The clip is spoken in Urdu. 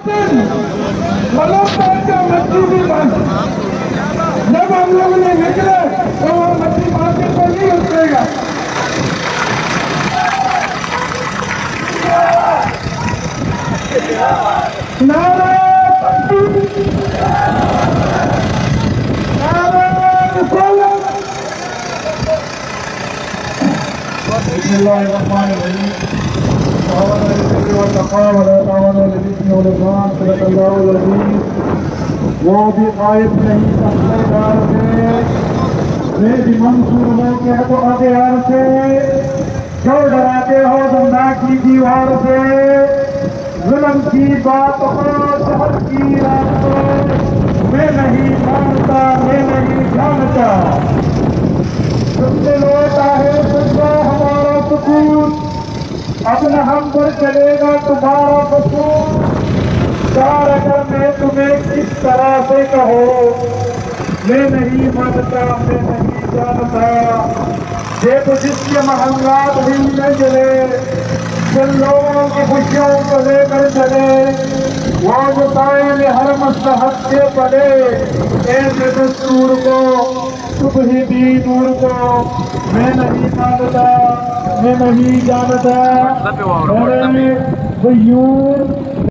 کا مچھی بھی بند. جب ہم لوگ نے نکلے تو وہ مچھی مارکیٹ پر نہیں اترے گا. نعرہ تکبیر، نعرہ رسالت. بسم اللہ الرحمن الرحیم. وہ بھی قائب نہیں سکتے دار سے، میں بھی منصور ہو کے تو اغیار سے، جو ڈراتے ہو زندہ کی دیوار سے، ظلم کی بات ہو شہر کی رات کو، میں نہیں مانتا میں نہیں جانتا. تم سے لوٹا ہے سجدہ ہمارا سکون، اب نہ ہم پر چلے گا تمہارا قصور. چار اگر میں تمہیں کس طرح سے کہو، میں نہیں مانتا میں نہیں جانتا. دیکھو جس کے محلات ہی میں جلے، جن لوگوں کی خوشیوں کو لے کر چلے، وہ جو قائم ہر مصلحت کے پڑے، ایسے دستور کو صبح بھی نور کو، میں نہیں مانتا میں نہیں جانتا. میرے غیور